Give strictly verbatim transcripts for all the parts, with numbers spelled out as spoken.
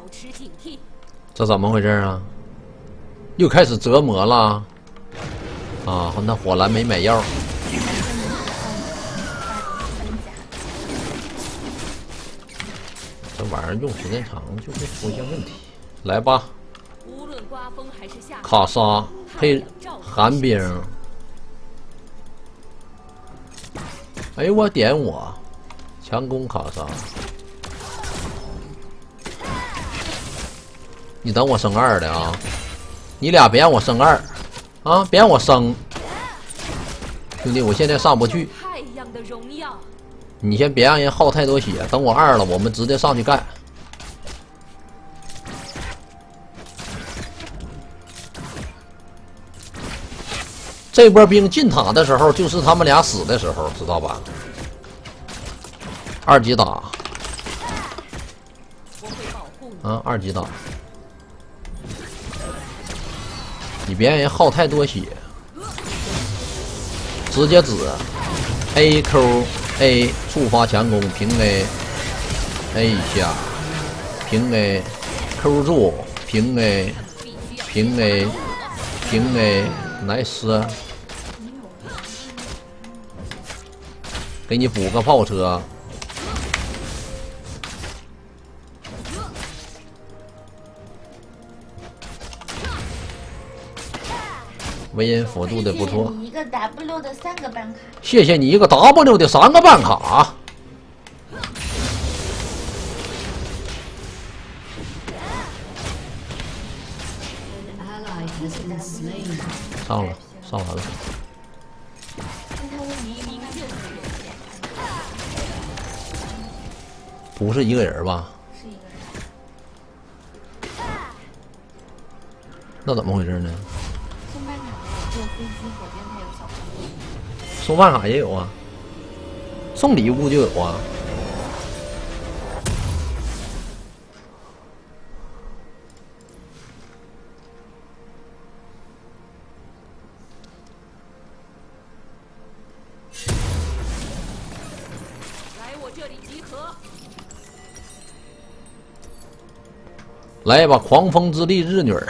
持警惕。 这怎么回事啊？又开始折磨了啊！那火蓝没买药。这玩意儿用时间长就会出现问题。来吧， 无论刮风还是下卡莎配寒冰。哎呦我点我，强攻卡莎。你等我升二的啊！你俩别让我升二啊！别让我升，兄弟，我现在上不去。 太阳的荣耀。 你先别让人耗太多血，等我二了，我们直接上去干。这波兵进塔的时候，就是他们俩死的时候，知道吧？二级打。 我会保护你。 啊，二级打。你别让人耗太多血，直接指 A Q A 触发强攻，平 A A 一下，平 A Q 住，平 A 平 A 平 A nice， 给你补个炮车。维恩辅助的不错。 你一个 W 的三个办卡。 谢谢你一个 W 的三个办卡。上了，上完了。不是一个人吧？ 是一个人。 那怎么回事呢？ 送办卡没有，只有飞机、火箭才有小朋友。 送办卡也有啊，送礼物就有啊。 来我这里集合。 来吧，狂风之力日女儿。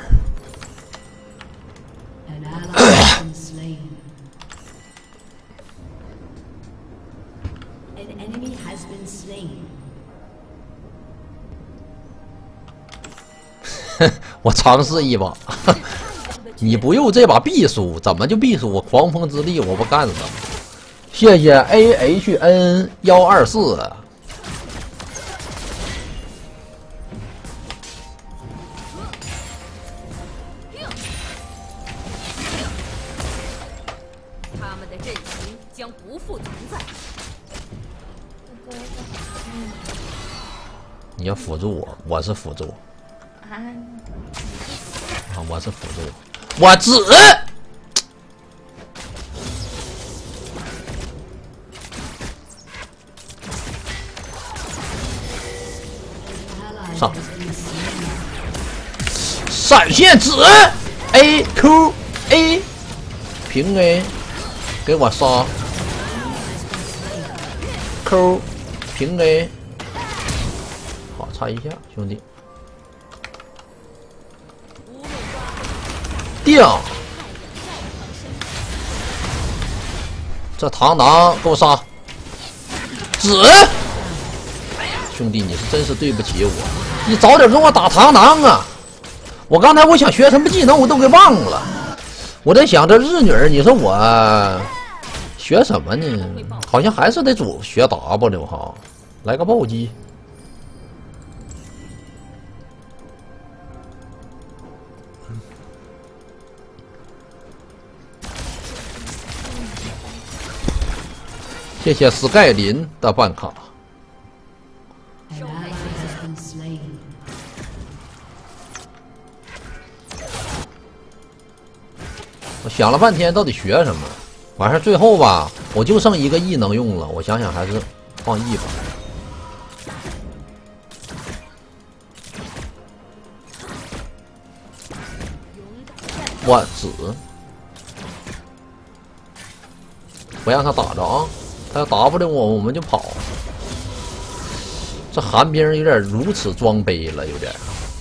我尝试一把，你不用这把必输，怎么就必输？狂风之力我不干了。谢谢 A H N 一二四。 他们的阵型将不复存在。 你要辅助我，我是辅助。 啊， 啊，我是辅助，我指上闪现指 A Q A 平 A 给我杀 Q 平 A 好，差一下，兄弟。定，这螳螂给我杀！指，哎呀，兄弟，你是真是对不起我，你早点跟我打螳螂啊！我刚才我想学什么技能，我都给忘了。我在想这日女儿，你说我学什么呢？好像还是得主学 W 哈，来个暴击。谢谢斯盖林的办卡。我想了半天，到底学什么？完事最后吧，我就剩一个 E 能用了。我想想，还是放 E 吧。我指。不让他打着啊！他要 W 我，我们就跑。这寒冰有点如此装杯了，有点。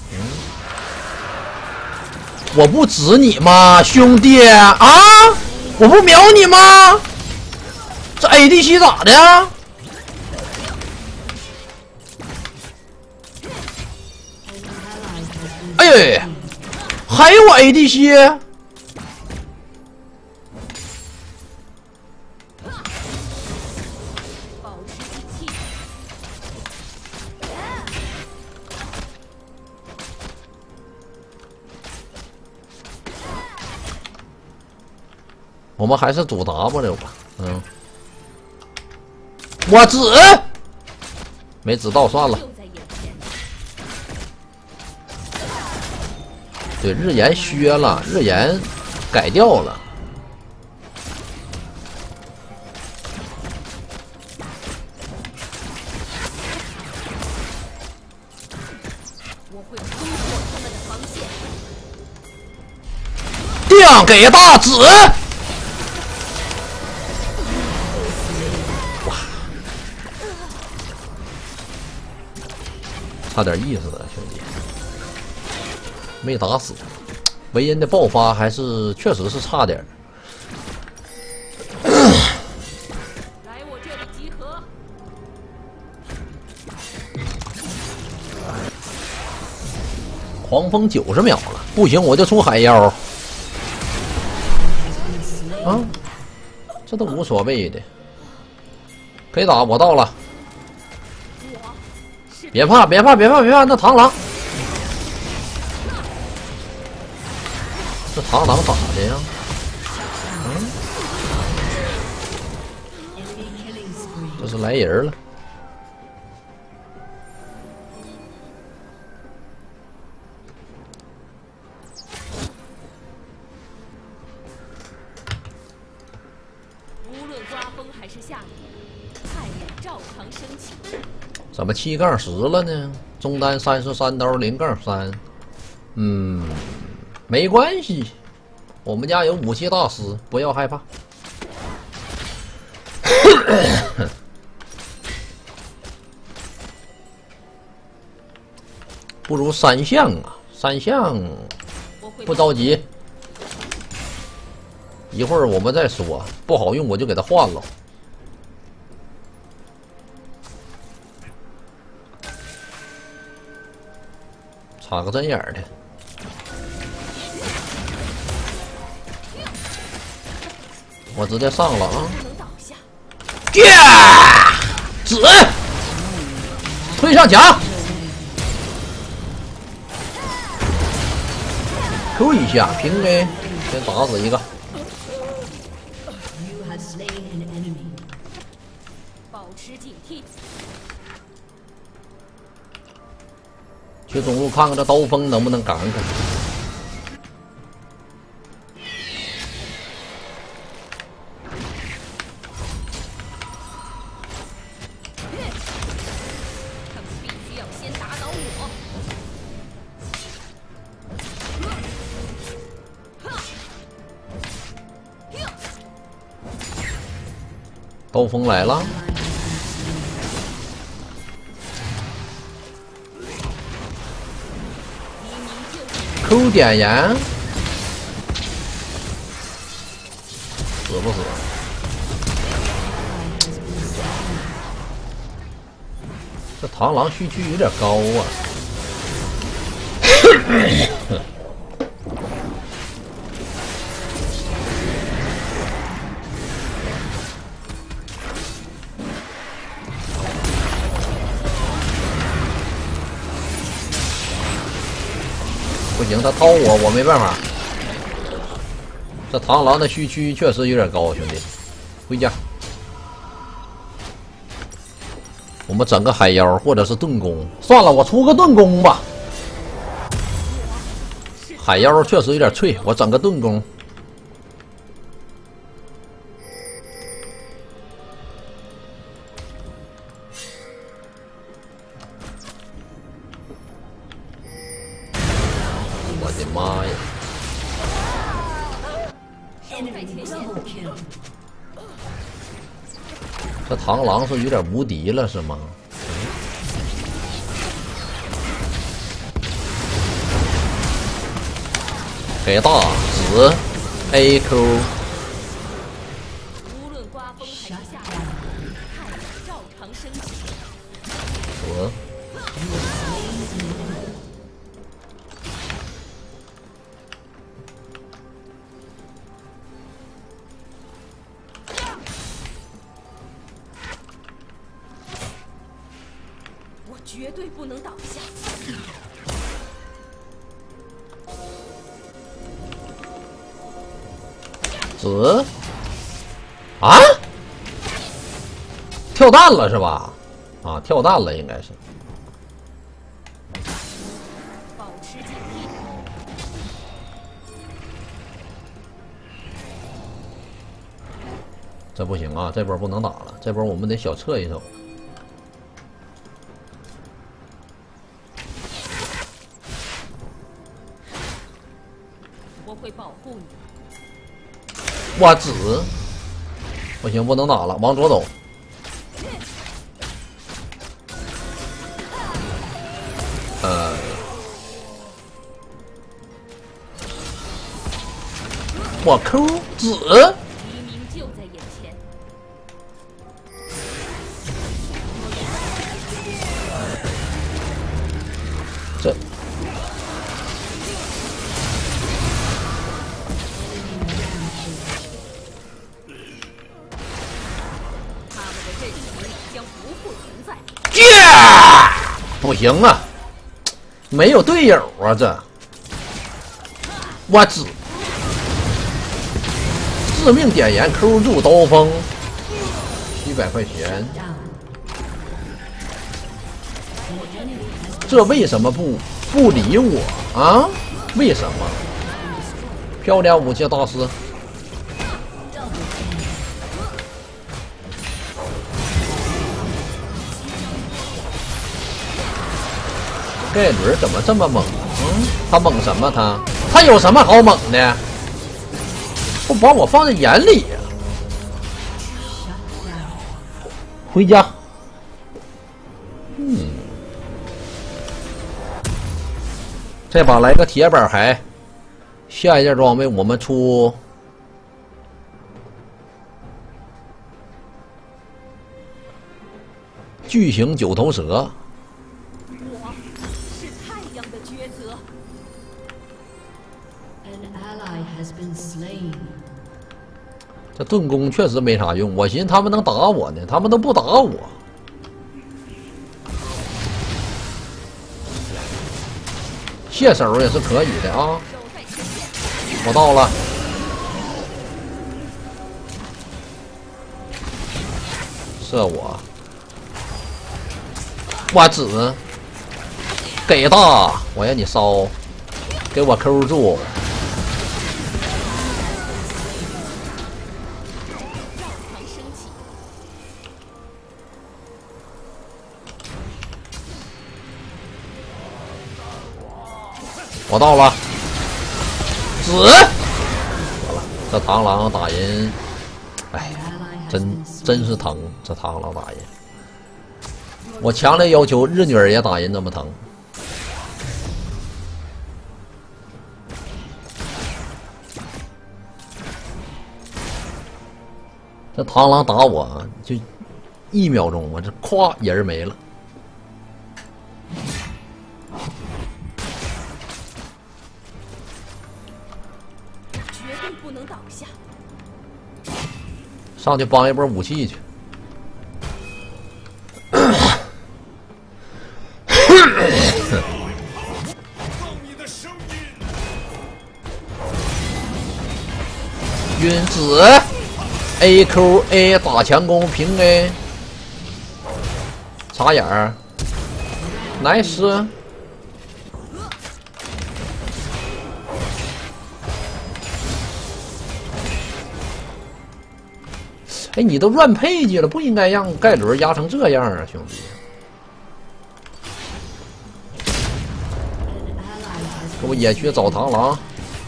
我不指你吗，兄弟啊？我不瞄你吗？这 A D C 咋的？哎呀，还有我 A D C。 我们还是主 W 吧，嗯，我指没指到算了。对，日炎削了，日炎改掉了。 我会突破他们的防线。 定给大指。 差点意思了，兄弟，没打死。维恩的爆发还是确实是差点。 来我这里集合。 狂风九十秒了，不行我就出海妖。啊，这都无所谓的，可以打，我到了。 别怕，别怕，别怕，别怕！那螳螂，这螳螂咋的呀？嗯，这是来人了。 无论刮风还是下雨，太阳照常升起。 怎么七杠十了呢？中单三十三刀零杠三，嗯，没关系，我们家有武器大师，不要害怕。不如三项啊，三项不着急，一会儿我们再说，不好用我就给它换了。 插个针眼儿的，我直接上了啊！呀，指推上墙 ，Q 一下平 A， 先打死一个。 保持警惕。 去中路看看这刀锋能不能赶赶。 他们必须要先打倒我。 刀锋来了。 Q 点燃，死不死？这螳螂虚区有点高啊！不行，他掏我，我没办法。这螳螂的虚区确实有点高，兄弟，回家。我们整个海妖或者是盾弓，算了，我出个盾弓吧。海妖确实有点脆，我整个盾弓。我的妈呀！这螳螂是有点无敌了，是吗？ 给大紫 A Q。 无论刮风还是下雨，太阳照常升起。 紫。 我绝对不能倒下。 紫。啊？跳弹了是吧？啊，跳弹了应该是。 保持警惕。 这不行啊，这波不能打了，这波我们得小撤一手。 我会保护你。 哇紫，不行，不能打了，往左走。呃，我 Q 紫， 黎明就在眼前。 这他们的阵型将不复存在。 耶！不行啊，没有队友啊，这我紫。致命点燃 Q 住刀锋，七百块钱。这为什么不不理我啊？为什么？漂亮武器大师，盖伦怎么这么猛？嗯，他猛什么他？他有什么好猛的？不把我放在眼里呀、啊！回家。嗯，这把来个铁板牌，下一件装备我们出巨型九头蛇。 我是太阳的抉择。 这盾弓确实没啥用，我寻思他们能打我呢，他们都不打我。卸手也是可以的啊！我到了，射我，我紫，给大，我让你烧，给我 Q 住。我到了，紫，得了，这螳螂打人，哎，真真是疼，这螳螂打人。我强烈要求日女儿也打人这么疼。这螳螂打我就一秒钟，我这咵人没了。 不能倒下， 上去帮一波武器去。晕子 A Q A 打强攻平 A， 插眼儿 ，nice。哎，你都乱配置了，不应该让盖伦压成这样啊，兄弟！给我野区找螳螂！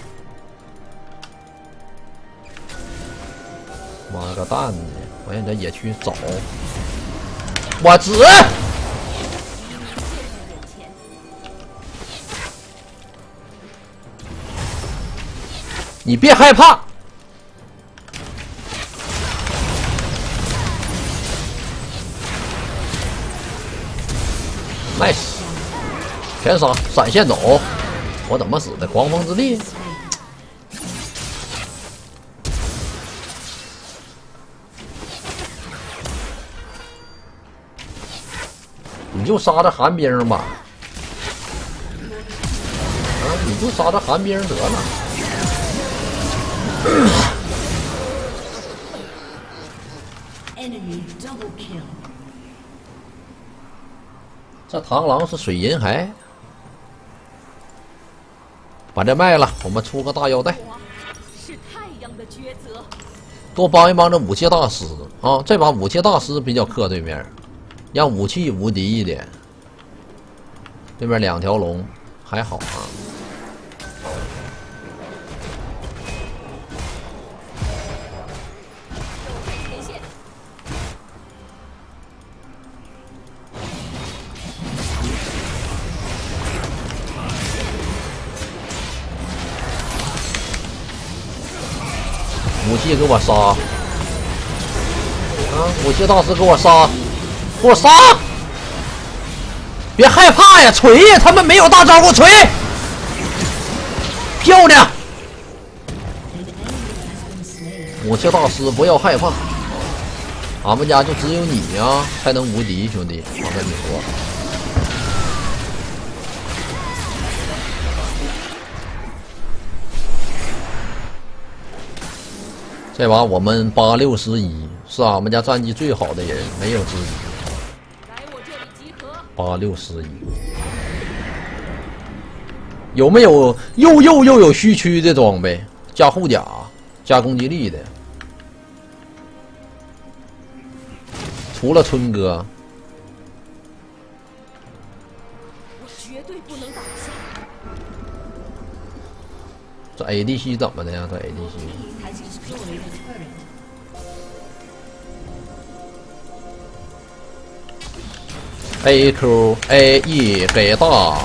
妈个蛋的！我让你在野区找，我紫！ 你别害怕。nice， 全杀，闪现走。我怎么死的？狂风之力。你就杀这寒冰吧。啊，你就杀这寒冰得了。这螳螂是水银骸，把这卖了，我们出个大腰带， 是太阳的抉择。 多帮一帮这武器大师啊！这把武器大师比较克对面，让武器无敌一点。对面两条龙还好啊。武器给我杀！啊，武器大师给我杀！给我杀！别害怕呀，锤呀！他们没有大招，给我锤！漂亮！武器大师不要害怕，俺们家就只有你呀，才能无敌，兄弟！我跟你说。这把我们八六十一，是俺们家战绩最好的人，没有之一。 来我这里集合。 八六十一，有没有又又又有虚区的装备？加护甲、加攻击力的？除了春哥， 我绝对不能倒下。 这 A D C 怎么的呀？这 A D C。A Q A E 给大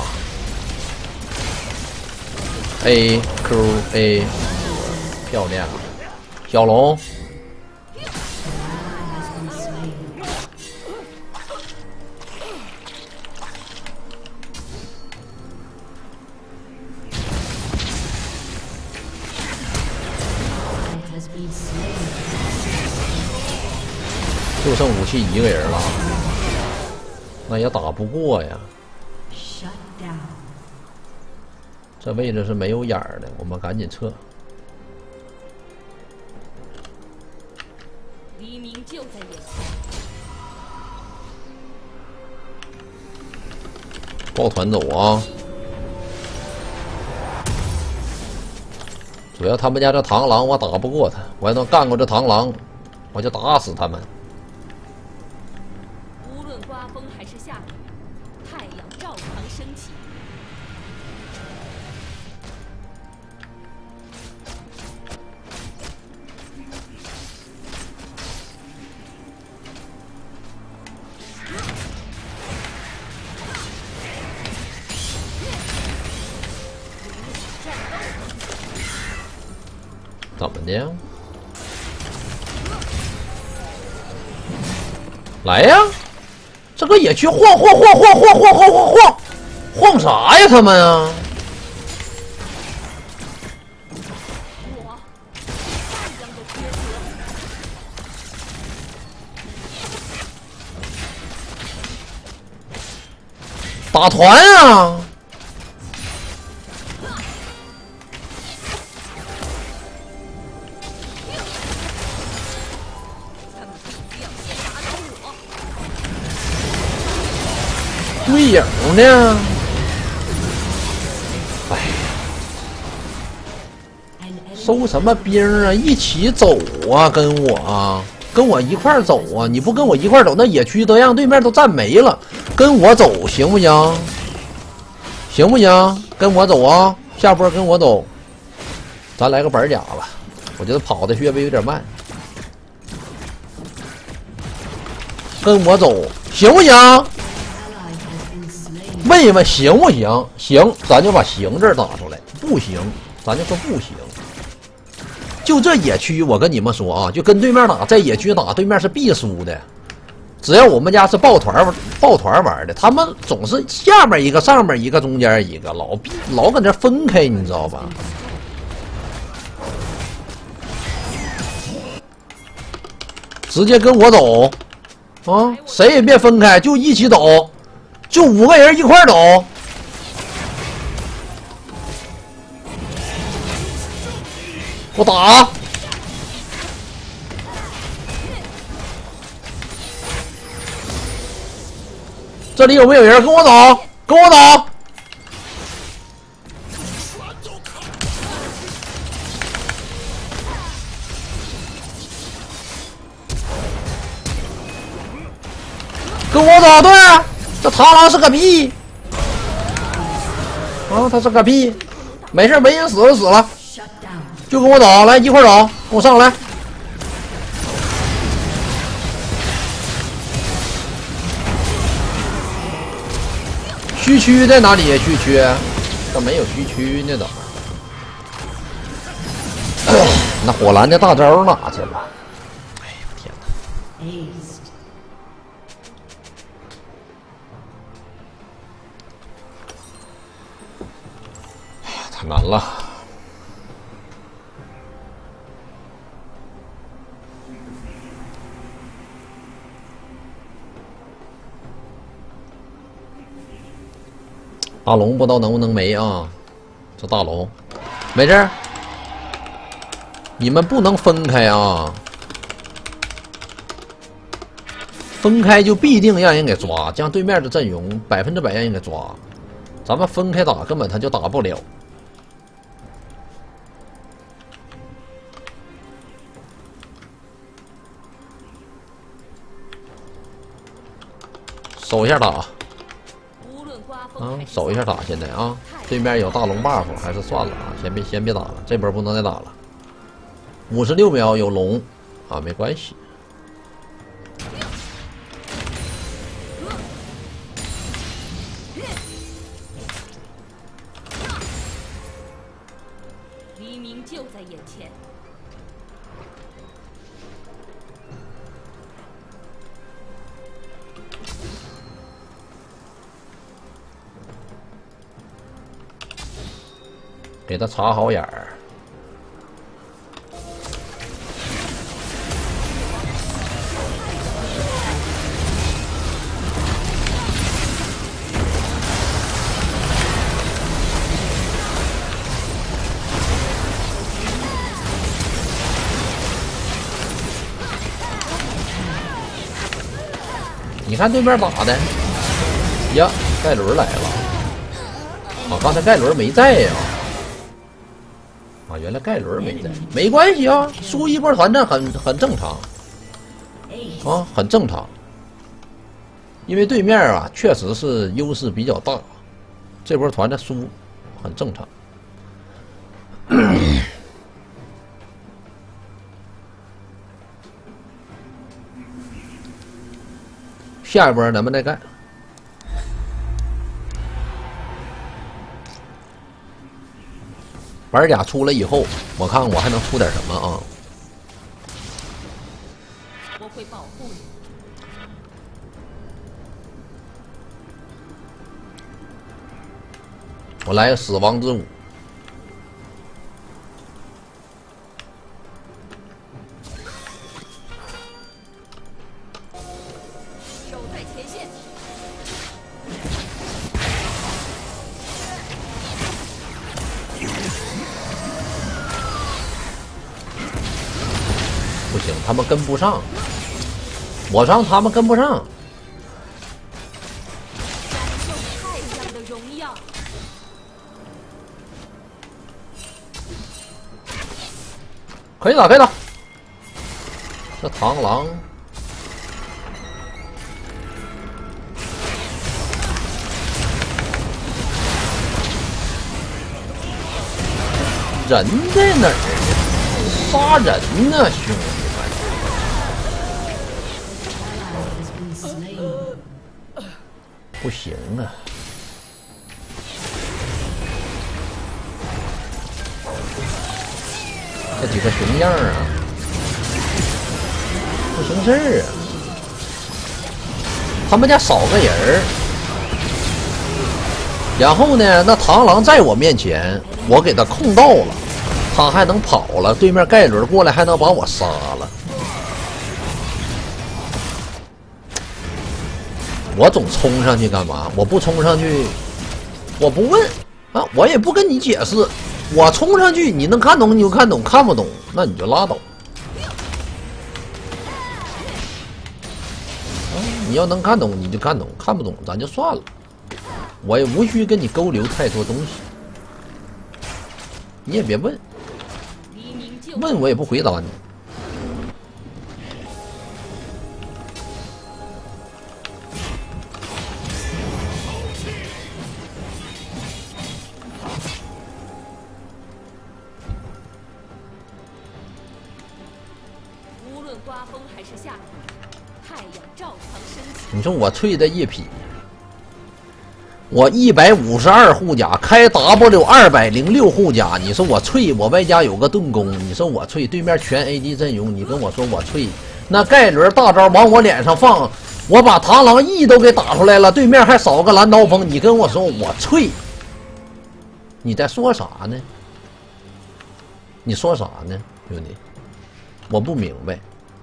A Q A 漂亮，小龙就剩武器一个人了。那也打不过呀，这位置是没有眼儿的，我们赶紧撤。 黎明就在眼前。 抱团走啊！主要他们家这螳螂我打不过他，我要能干过这螳螂，我就打死他们。 刮风还是下雨，太阳照常升起。 怎么的？来呀！这个野区晃晃晃晃晃晃晃晃晃，晃啥呀他们啊！ 我太阳的抉择。 打团啊！队友呢？哎呀，收什么兵啊？一起走啊，跟我啊，跟我一块走啊！你不跟我一块走，那野区都让对面都占没了。跟我走行不行？行不行？跟我走啊！下波跟我走，咱来个板甲吧。我觉得跑的略微有点慢。跟我走行不行？问一问行不行？行，咱就把行字打出来；不行，咱就说不行。 就这野区，我跟你们说啊，就跟对面打，在野区打，对面是必输的。只要我们家是抱团抱团玩的，他们总是下面一个，上面一个，中间一个，老老搁这分开，你知道吧？直接跟我走啊！谁也别分开，就一起走，就五个人一块走。我打！这里有没有人？跟我走，跟我走！跟我走，对，这螳螂是个屁！啊，他是个屁！没事，没人死就死了，就跟我走，来一块走，跟我上来。虚区在哪里？虚区？这没有虚区呢，怎么？那火蓝的大招哪去了？哎呀，天哪！太难了。大龙不知道能不能没啊？这大龙没事，你们不能分开啊！分开就必定让人给抓，这样对面的阵容百分之百让人给抓。咱们分开打，根本他就打不了。守一下打啊，守一下打。现在啊，对面有大龙 buff， 还是算了啊，先别先别打了，这波不能再打了。五十六秒有龙啊，没关系。 黎明就在眼前。 给他插好眼儿。你看对面打的呀，盖伦来了。啊，刚才盖伦没在呀。啊，原来盖伦没在，没关系啊，输一波团战很很正常，啊，很正常。因为对面啊，确实是优势比较大，这波团战输很正常。下一波咱们再干。板甲出来以后，我看我还能出点什么啊？ 我会保护你。 我来个死亡之舞。 守在前线。 不行，他们跟不上，我上他们跟不上。 享受太阳的荣耀。 可以打，可以打。这螳螂人在哪儿？杀人呢，兄弟们！不行啊！ 这几个熊样啊，不行事儿啊！他们家少个人儿，然后呢，那螳螂在我面前，我给他控到了，他还能跑了，对面盖伦过来还能把我杀了。我总冲上去干嘛？我不冲上去，我不问啊，我也不跟你解释。我冲上去，你能看懂你就看懂，看不懂那你就拉倒。啊，你要能看懂你就看懂，看不懂咱就算了。我也无需跟你沟流太多东西，你也别问，问我也不回答你。 无论刮风还是下雨，太阳照常升起。 你说我淬的一匹。我一百五十二护甲，开 W 二百零六护甲。你说我淬，我外加有个盾弓。你说我淬，对面全 A D 阵容，你跟我说我淬，那盖伦大招往我脸上放，我把螳螂 E 都给打出来了，对面还少个蓝刀锋。你跟我说我淬，你在说啥呢？你说啥呢，兄弟？我不明白。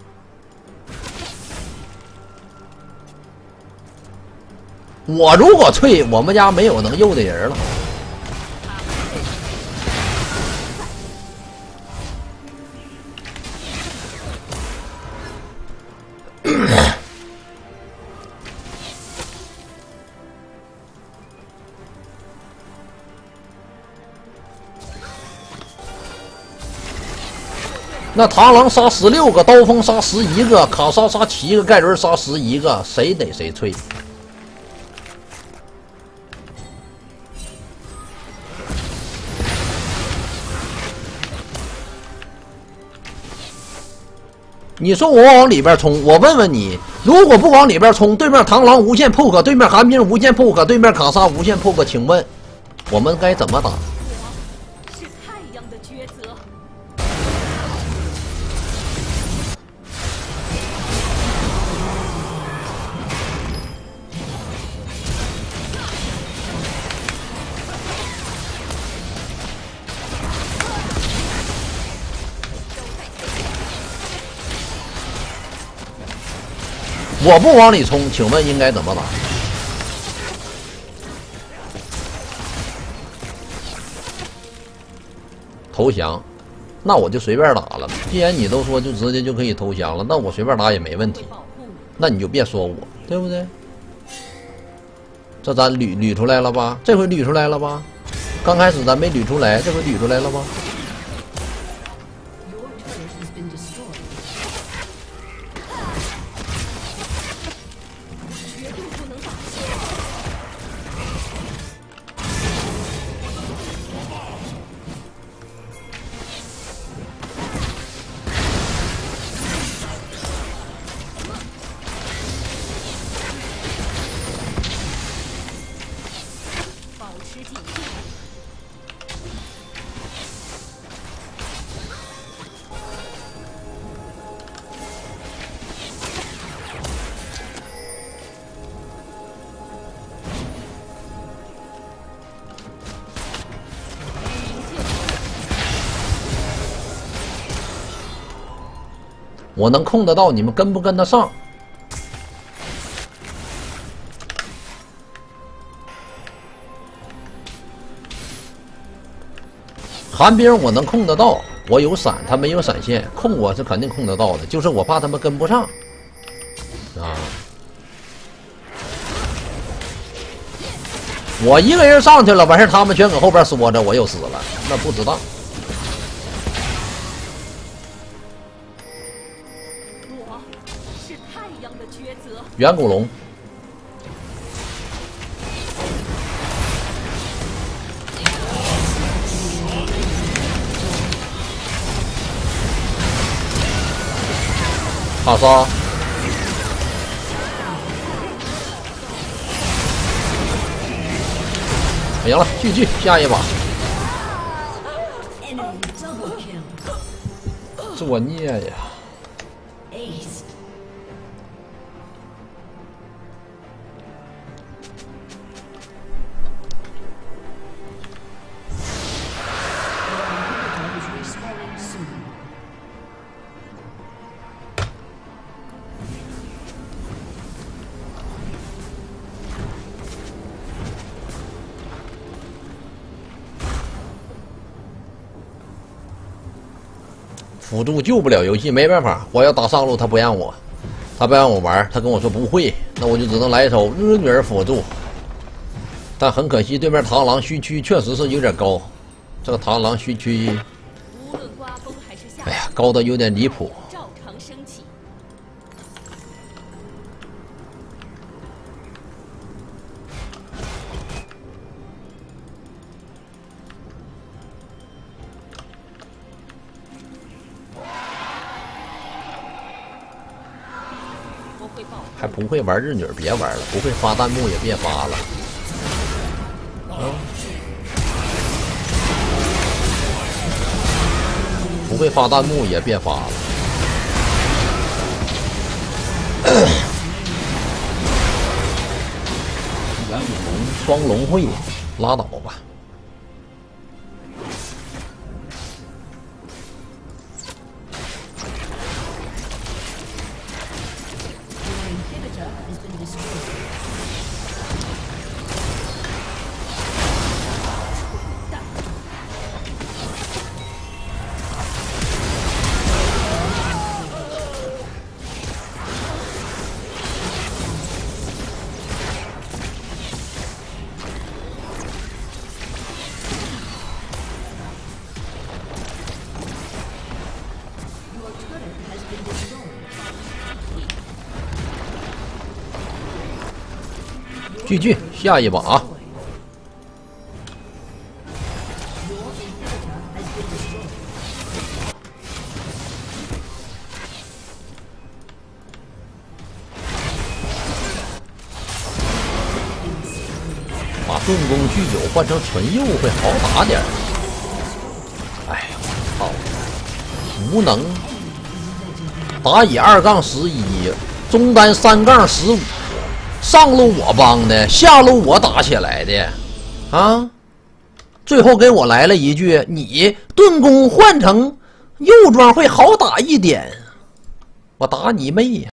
我如果淬，我们家没有能诱的人了。那螳螂杀十六个，刀锋杀十一个，卡莎杀七个，盖伦杀十一个，谁得谁淬。你说我往里边冲，我问问你，如果不往里边冲，对面螳螂无限 poke， 对面寒冰无限 poke， 对面卡莎无限 poke， 请问我们该怎么打？ 是太阳的抉择。 我不往里冲，请问应该怎么打？投降，那我就随便打了。既然你都说就直接就可以投降了，那我随便打也没问题。那你就别说我，对不对？这咱捋捋出来了吧？这回捋出来了吧？刚开始咱没捋出来，这回捋出来了吧？我能控得到，你们跟不跟得上？寒冰我能控得到，我有闪，他没有闪现，控我是肯定控得到的，就是我怕他们跟不上啊。我一个人上去了，完事他们全搁后边缩着，我又死了，那不值当。远古龙，卡莎，行了，继续下一把。 作孽呀！辅助救不了游戏，没办法，我要打上路，他不让我，他不让我玩，他跟我说不会，那我就只能来一手阿女儿辅助。但很可惜，对面螳螂虚区确实是有点高，这个螳螂虚区， 无论刮风还是下雨， 哎呀，高的有点离谱。 照常升起。 还不会玩日女别玩了，不会发弹幕也别发了。啊、不会发弹幕也别发了。元武龙双龙会，拉倒吧。继续下一把、啊。把盾弓巨九换成纯右会好打点。哎呀，操！无能。打野二杠十一，中单三杠十五。上路我帮的，下路我打起来的，啊！最后给我来了一句：“你盾弓换成右装会好打一点。”我打你妹呀！